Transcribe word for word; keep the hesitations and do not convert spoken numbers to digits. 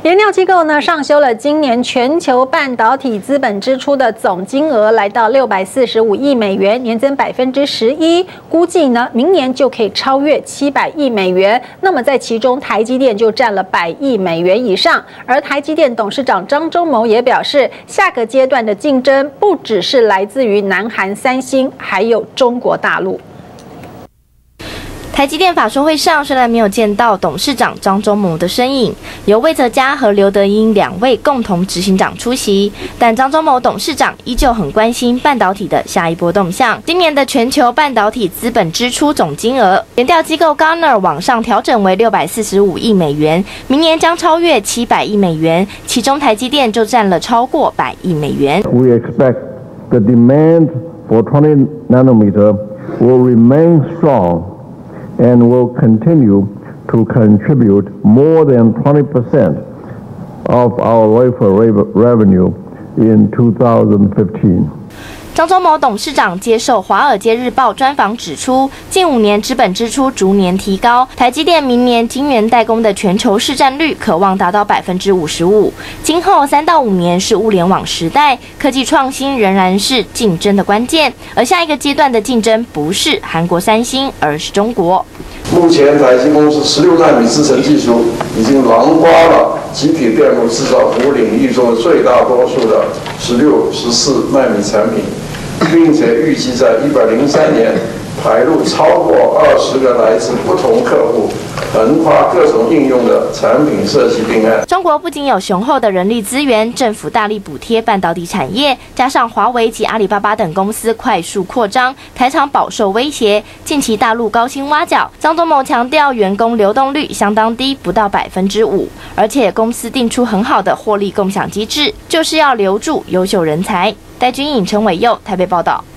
研调机构呢上修了今年全球半导体资本支出的总金额，来到六百四十五亿美元，年增百分之十一，估计呢明年就可以超越七百亿美元。那么在其中，台积电就占了百亿美元以上。而台积电董事长张忠谋也表示，下个阶段的竞争不只是来自于南韩三星，还有中国大陆。 台积电法说会上，虽然没有见到董事长张忠谋的身影，由魏哲家和刘德英两位共同执行长出席，但张忠谋董事长依旧很关心半导体的下一波动向。今年的全球半导体资本支出总金额，研调机构 Gartner 往上调整为六百四十五亿美元，明年将超越七百亿美元，其中台积电就占了超过百亿美元。 We expect the demand for twenty nanometer will remain strong. And will continue to contribute more than twenty percent of our wafer revenue in two thousand fifteen. 张忠谋董事长接受《华尔街日报》专访指出，近五年资本支出逐年提高，台积电明年晶圆代工的全球市占率可望达到百分之五十五。今后三到五年是物联网时代，科技创新仍然是竞争的关键，而下一个阶段的竞争不是韩国三星，而是中国。 目前台积公司十六纳米制程技术已经囊括了集体电路制造服务领域中的最大多数的十六、十四纳米产品。 并且预计在一百零三年排入超过二十个来自不同客户、横跨各种应用的产品设计定案。 中国不仅有雄厚的人力资源，政府大力补贴半导体产业，加上华为及阿里巴巴等公司快速扩张，台厂饱受威胁。近期大陆高薪挖角，张忠谋强调员工流动率相当低，不到百分之五，而且公司定出很好的获利共享机制，就是要留住优秀人才。戴君颖、陈伟佑台北报道。